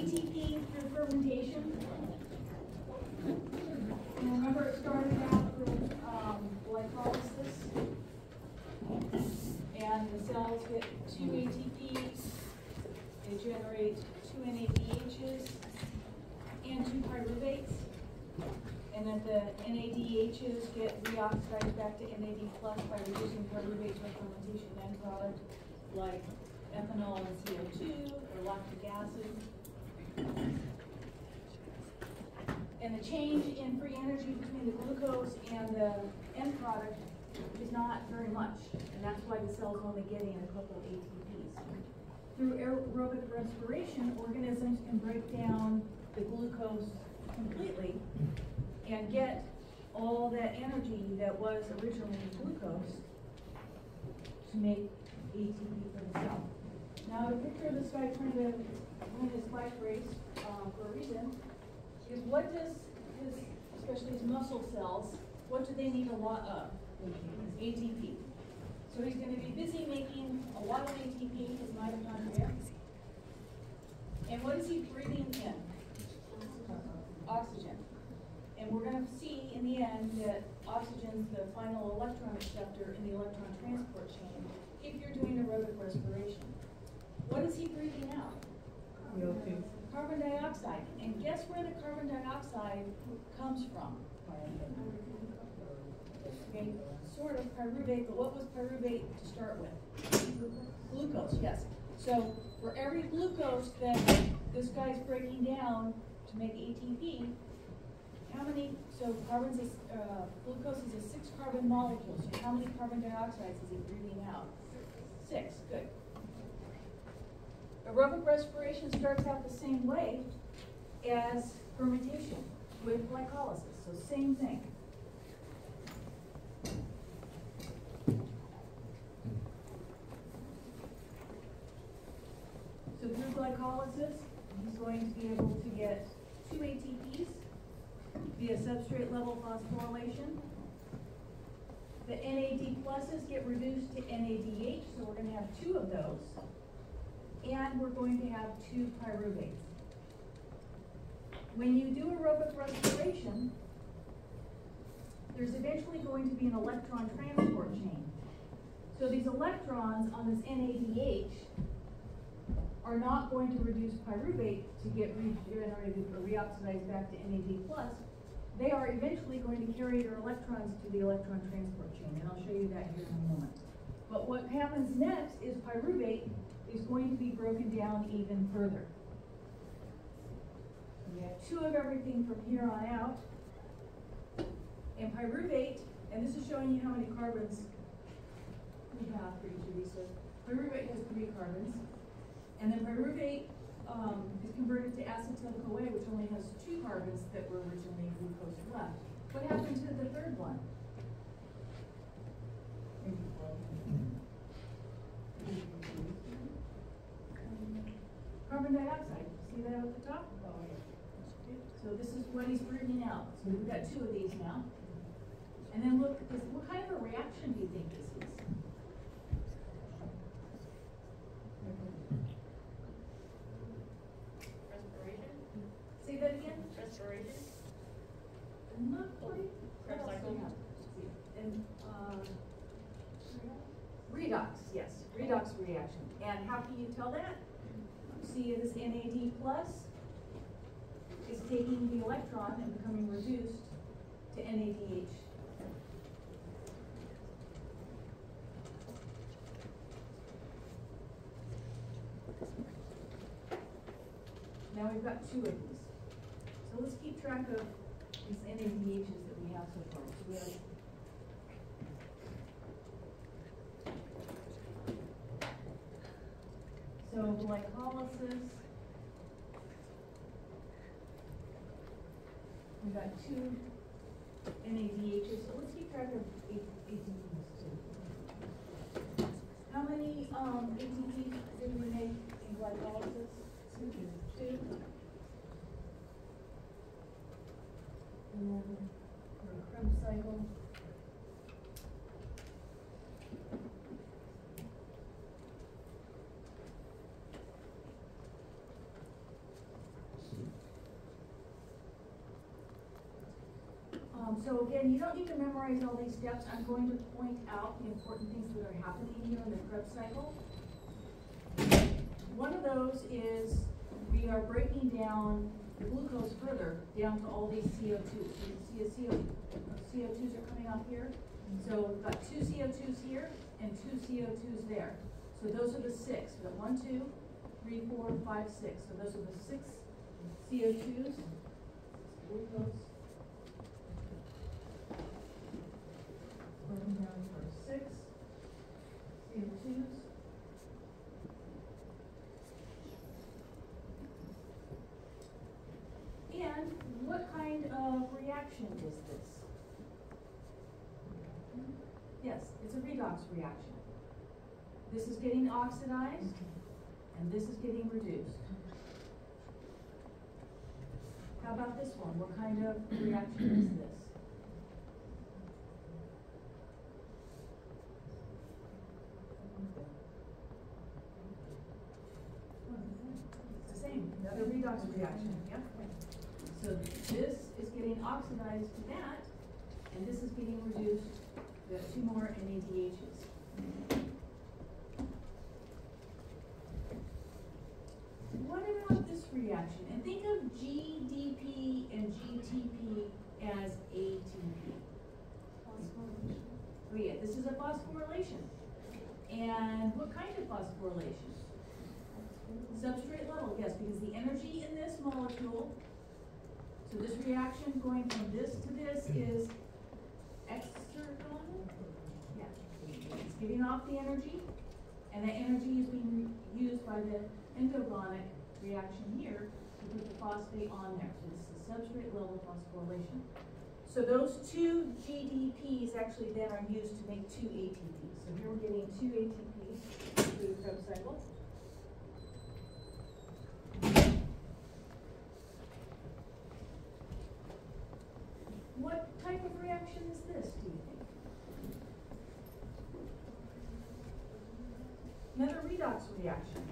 ATP through fermentation. And remember, it started out with glycolysis, and the cells get 2 ATPs. They generate 2 NADHs and 2 pyruvates, and then the NADHs get reoxidized back to NAD plus by reducing pyruvates with fermentation end product like ethanol and CO2 or lactic acid. And the change in free energy between the glucose and the end product is not very much, and that's why the cell's only getting a couple ATPs. Through aerobic respiration, organisms can break down the glucose completely and get all that energy that was originally glucose to make ATP for the cell. Now, a picture of this guy trying to win his bike race for a reason is what does his, especially his muscle cells, what do they need a lot of? ATP. So he's going to be busy making a lot of ATP, his mitochondria. And what is he breathing in? Oxygen. And we're going to see in the end that oxygen is the final electron acceptor in the electron transport chain if you're doing aerobic respiration. What is he breathing out? Carbon dioxide. And guess where the carbon dioxide comes from? Okay, sort of pyruvate, but what was pyruvate to start with? Glucose, yes. So for every glucose that this guy's breaking down to make ATP, how many, so glucose is a 6-carbon molecule, so how many carbon dioxides is he breathing out? 6, good. Aerobic respiration starts out the same way as fermentation with glycolysis, so same thing. So through glycolysis, he's going to be able to get 2 ATPs via substrate level phosphorylation. The NAD pluses get reduced to NADH, so we're going to have 2 of those. And we're going to have 2 pyruvates. When you do aerobic respiration, there's eventually going to be an electron transport chain. So these electrons on this NADH are not going to reduce pyruvate to get regenerated or reoxidized back to NAD+. They are eventually going to carry their electrons to the electron transport chain, and I'll show you that here in a moment. But what happens next is pyruvate is going to be broken down even further. We have 2 of everything from here on out. And pyruvate, and this is showing you how many carbons we have for each of these. So pyruvate has 3 carbons. And then pyruvate is converted to acetyl-CoA, which only has 2 carbons that were originally glucose left. What happened to the 3rd one? Carbon dioxide. See that at the top? So this is what he's breathing out. So we've got 2 of these now. And then look, what kind of a reaction do you think this is? Respiration? Say that again? Respiration? Not quite. Krebs cycle? And redox, yes, redox reaction. And how can you tell that? See, this NAD plus is taking the electron and becoming reduced to NADH. Now we've got 2 of these. So let's keep track of these NADHs that we have so far. So we have glycolysis. We've got 2 NADHs. So let's keep track of ATPs too. How many ATPs did we make in glycolysis? 2. And then for a Krebs cycle. So again, you don't need to memorize all these steps. I'm going to point out the important things that are happening here in the Krebs cycle. One of those is we are breaking down the glucose further down to all these CO2s. So you can see CO2s are coming off here. So we've got 2 CO2s here and 2 CO2s there. So those are the 6. We've got 1, 2, 3, 4, 5, 6. So those are the 6 CO2s. Glucose. Broken down for 6 CO2s. And what kind of reaction is this? Yes, it's a redox reaction. This is getting oxidized, and this is getting reduced. How about this one? What kind of reaction is this? It's the same, another redox reaction. Yep. So this is getting oxidized to that, and this is getting reduced. We have 2 more NADHs. What about this reaction? And think of GDP and GTP as ATP. Oh yeah, this is a phosphorylation. And what kind of phosphorylation? Substrate level, yes, because the energy in this molecule, so this reaction going from this to this is exergonal. Yeah, it's giving off the energy, and that energy is being used by the endogonic reaction here to put the phosphate on there. So this is substrate level phosphorylation. So those 2 GDPs actually then are used to make 2 ATPs. So here we're getting 2 ATPs through the Krebs cycle. What type of reaction is this, do you think? Another redox reaction.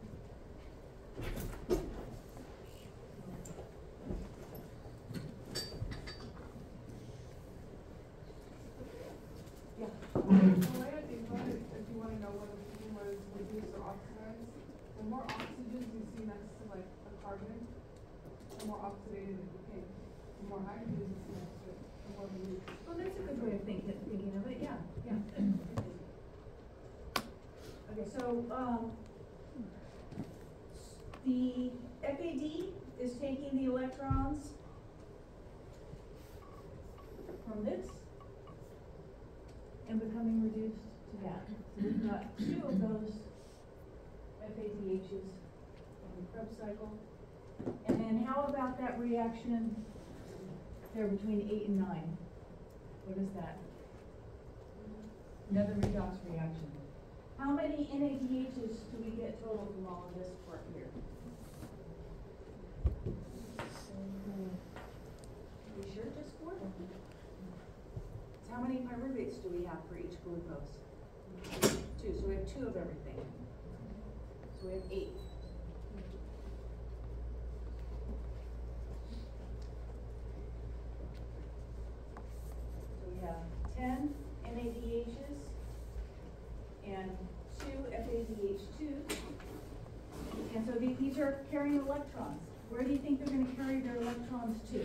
Yeah. The way I think about it, if you want to know whether something was reduced or oxidized, the more oxygens you see next to like a carbon, the more oxidated it became. The more hydrogens you see next to it, the more reduced. Well, that's a good way of thinking of it, yeah, yeah. Okay, so, the FAD is taking the electrons from this and becoming reduced to that. So we've got 2 of those FADHs in the Krebs cycle. And then how about that reaction there between 8 and 9? What is that? Another redox reaction. How many NADHs do we get total from all of this part here? Are we sure just 4? So how many pyruvates do we have for each glucose? 2. So we have 2 of everything. So we have 8. So we have 10 NADHs and 2 FADH2s. And so these are carrying electrons. Where do you think they're going to carry their electrons to?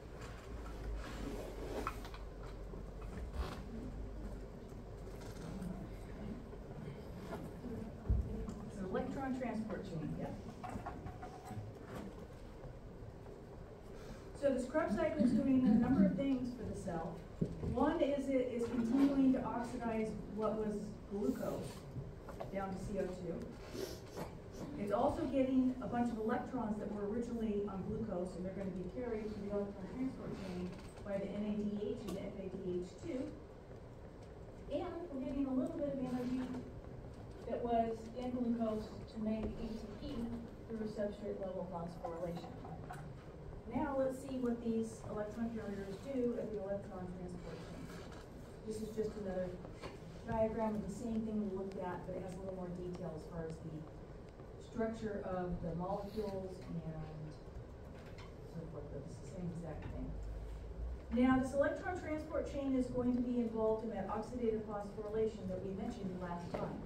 It's an electron transport chain, yep. So this Krebs cycle is doing a number of things for the cell. One is it is continuing to oxidize what was glucose down to CO2. It's also getting a bunch of electrons that were originally on glucose, and they're going to be carried to the electron transport chain by the NADH and the FADH2. And we're getting a little bit of energy that was in glucose to make ATP through substrate level phosphorylation. Now let's see what these electron carriers do at the electron transport chain. This is just another diagram of the same thing we looked at, but it has a little more detail as far as the structure of the molecules and so forth, but it's the same exact thing. Now, this electron transport chain is going to be involved in that oxidative phosphorylation that we mentioned last time.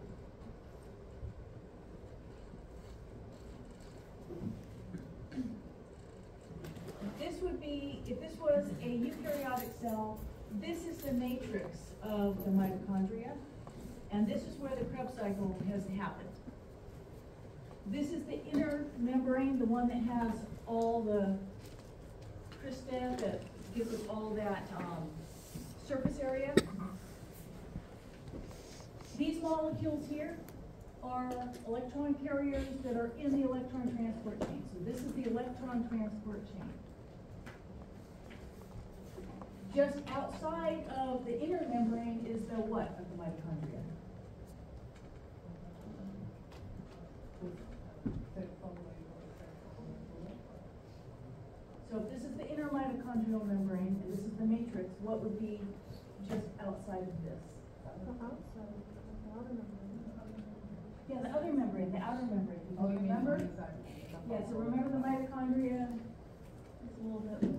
This would be, if this was a eukaryotic cell, this is the matrix of the mitochondria, and this is where the Krebs cycle has happened. This is the inner membrane, the one that has all the crista that gives us all that surface area. These molecules here are electron carriers that are in the electron transport chain. So this is the electron transport chain. Just outside of the inner membrane is the what of the mitochondria? So if this is the inner mitochondrial membrane and this is the matrix, what would be just outside of this? Yeah, the other membrane, the outer membrane. Oh, you mean Remember? inside? Yeah, so remember the mitochondria? It's a little bit